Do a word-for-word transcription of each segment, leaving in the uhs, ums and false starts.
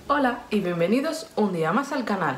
Hola y bienvenidos un día más al canal.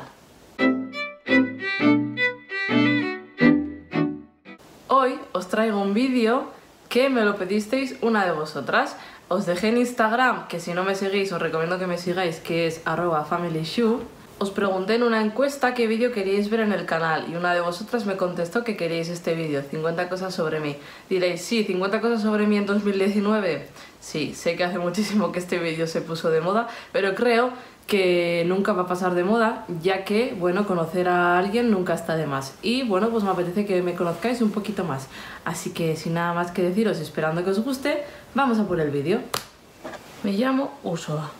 Hoy os traigo un vídeo que me lo pedisteis una de vosotras. Os dejé en Instagram, que si no me seguís os recomiendo que me sigáis, que es arroba familyshoe. Os pregunté en una encuesta qué vídeo queríais ver en el canal y una de vosotras me contestó que queríais este vídeo, cincuenta cosas sobre mí. Diréis, sí, cincuenta cosas sobre mí en dos mil diecinueve. Sí, sé que hace muchísimo que este vídeo se puso de moda, pero creo que nunca va a pasar de moda, ya que, bueno, conocer a alguien nunca está de más. Y bueno, pues me apetece que me conozcáis un poquito más. Así que sin nada más que deciros, esperando que os guste, vamos a por el vídeo. Me llamo Ursula.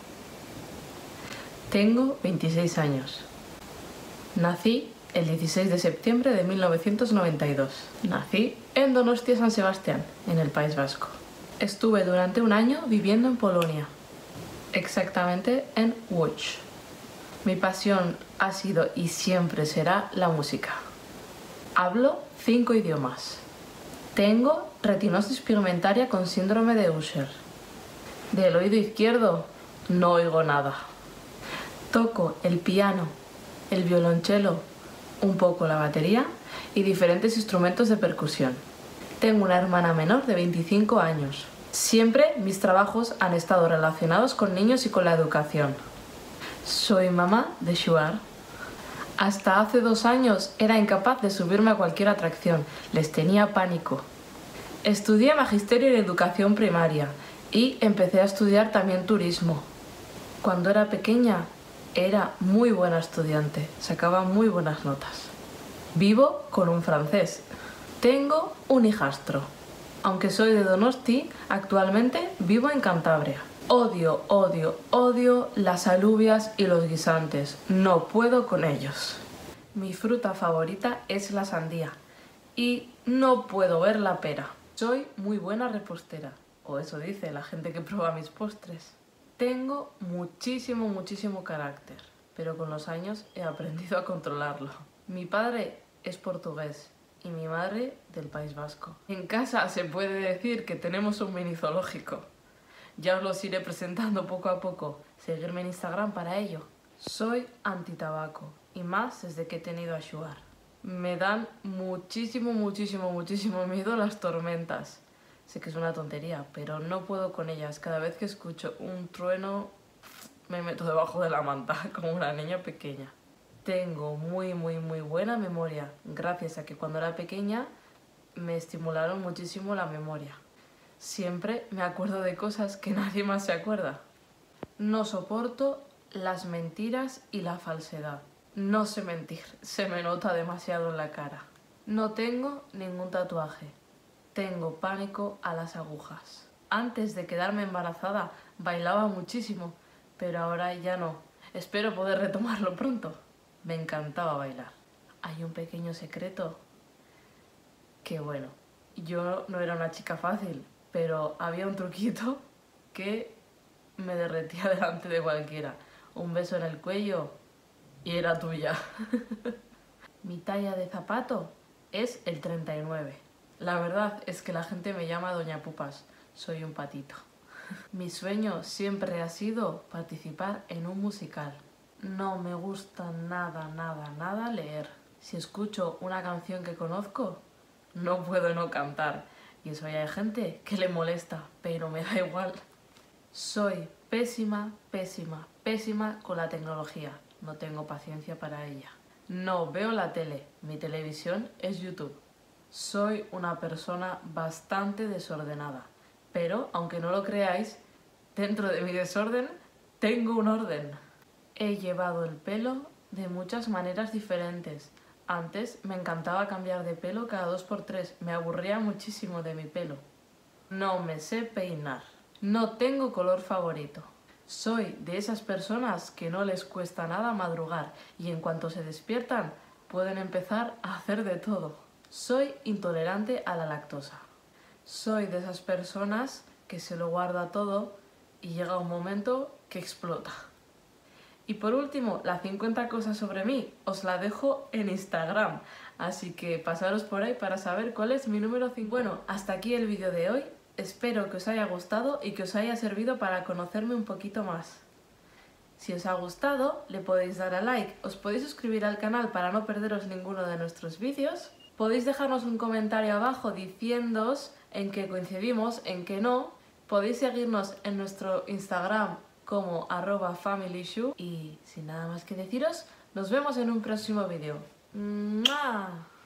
Tengo veintiséis años. Nací el dieciséis de septiembre de mil novecientos noventa y dos. Nací en Donostia, San Sebastián, en el País Vasco. Estuve durante un año viviendo en Polonia, exactamente en Łódź. Mi pasión ha sido y siempre será la música. Hablo cinco idiomas. Tengo retinosis pigmentaria con síndrome de Usher. Del oído izquierdo no oigo nada. Toco el piano, el violonchelo, un poco la batería y diferentes instrumentos de percusión. Tengo una hermana menor de veinticinco años. Siempre mis trabajos han estado relacionados con niños y con la educación. Soy mamá de Shuar. Hasta hace dos años era incapaz de subirme a cualquier atracción, les tenía pánico. Estudié magisterio en educación primaria y empecé a estudiar también turismo. Cuando era pequeña era muy buena estudiante, sacaba muy buenas notas. Vivo con un francés. Tengo un hijastro. Aunque soy de Donosti, actualmente vivo en Cantabria. Odio, odio, odio las alubias y los guisantes. No puedo con ellos. Mi fruta favorita es la sandía y no puedo ver la pera. Soy muy buena repostera, o eso dice la gente que prueba mis postres. Tengo muchísimo, muchísimo carácter, pero con los años he aprendido a controlarlo. Mi padre es portugués y mi madre del País Vasco. En casa se puede decir que tenemos un mini zoológico. Ya os los iré presentando poco a poco. Seguirme en Instagram para ello. Soy antitabaco y más desde que he tenido a Shuar. Me dan muchísimo, muchísimo, muchísimo miedo las tormentas. Sé que es una tontería, pero no puedo con ellas. Cada vez que escucho un trueno, me meto debajo de la manta, como una niña pequeña. Tengo muy, muy, muy buena memoria, gracias a que cuando era pequeña me estimularon muchísimo la memoria. Siempre me acuerdo de cosas que nadie más se acuerda. No soporto las mentiras y la falsedad. No sé mentir, se me nota demasiado en la cara. No tengo ningún tatuaje. Tengo pánico a las agujas. Antes de quedarme embarazada bailaba muchísimo, pero ahora ya no. Espero poder retomarlo pronto. Me encantaba bailar. Hay un pequeño secreto que, bueno, yo no era una chica fácil, pero había un truquito que me derretía delante de cualquiera. Un beso en el cuello y era tuya. Mi talla de zapato es el treinta y nueve. La verdad es que la gente me llama Doña Pupas, soy un patito. Mi sueño siempre ha sido participar en un musical. No me gusta nada, nada, nada leer. Si escucho una canción que conozco, no puedo no cantar. Y eso ya hay gente que le molesta, pero me da igual. Soy pésima, pésima, pésima con la tecnología. No tengo paciencia para ella. No veo la tele, mi televisión es YouTube. Soy una persona bastante desordenada, pero aunque no lo creáis, dentro de mi desorden tengo un orden. He llevado el pelo de muchas maneras diferentes. Antes me encantaba cambiar de pelo cada dos por tres, me aburría muchísimo de mi pelo. No me sé peinar. No tengo color favorito. Soy de esas personas que no les cuesta nada madrugar y en cuanto se despiertan pueden empezar a hacer de todo. Soy intolerante a la lactosa. Soy de esas personas que se lo guarda todo y llega un momento que explota. Y por último, las cincuenta cosas sobre mí os la dejo en Instagram, así que pasaros por ahí para saber cuál es mi número cincuenta. Bueno, hasta aquí el vídeo de hoy. Espero que os haya gustado y que os haya servido para conocerme un poquito más. Si os ha gustado, le podéis dar a like, os podéis suscribir al canal para no perderos ninguno de nuestros vídeos, podéis dejarnos un comentario abajo diciéndoos en qué coincidimos, en qué no, podéis seguirnos en nuestro Instagram como arroba familyshu y sin nada más que deciros, nos vemos en un próximo vídeo. ¡Mua!